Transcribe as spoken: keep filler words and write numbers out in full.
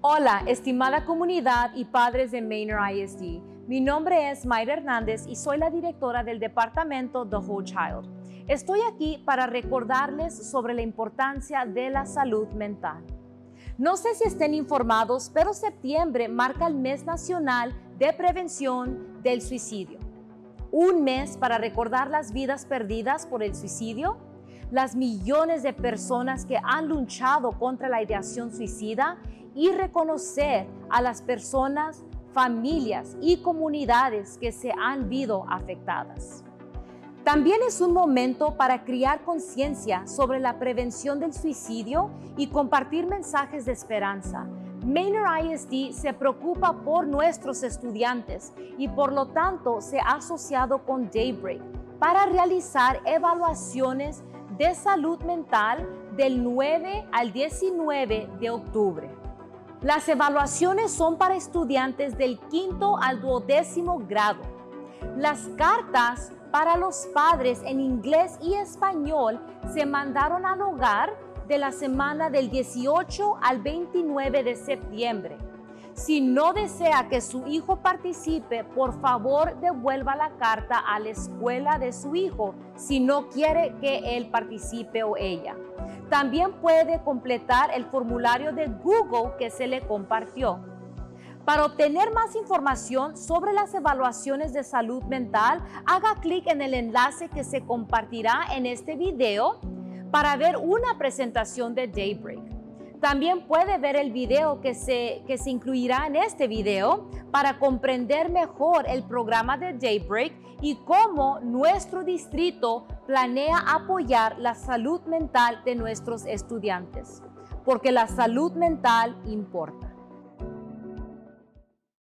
Hola, estimada comunidad y padres de Manor I S D. Mi nombre es Mayra Hernández y soy la directora del departamento The Whole Child. Estoy aquí para recordarles sobre la importancia de la salud mental. No sé si estén informados, pero septiembre marca el mes nacional de prevención del suicidio. Un mes para recordar las vidas perdidas por el suicidio, las millones de personas que han luchado contra la ideación suicida y reconocer a las personas, familias y comunidades que se han visto afectadas. También es un momento para crear conciencia sobre la prevención del suicidio y compartir mensajes de esperanza. Manor I S D se preocupa por nuestros estudiantes y por lo tanto se ha asociado con Daybreak para realizar evaluaciones de salud mental del nueve al diecinueve de octubre. Las evaluaciones son para estudiantes del quinto al duodécimo grado. Las cartas para los padres en inglés y español se mandaron al hogar de la semana del dieciocho al veintinueve de septiembre. Si no desea que su hijo participe, por favor devuelva la carta a la escuela de su hijo si no quiere que él participe o ella. También puede completar el formulario de Google que se le compartió. Para obtener más información sobre las evaluaciones de salud mental, haga clic en el enlace que se compartirá en este video para ver una presentación de Daybreak. También puede ver el video que se, que se incluirá en este video para comprender mejor el programa de Daybreak y cómo nuestro distrito planea apoyar la salud mental de nuestros estudiantes, porque la salud mental importa.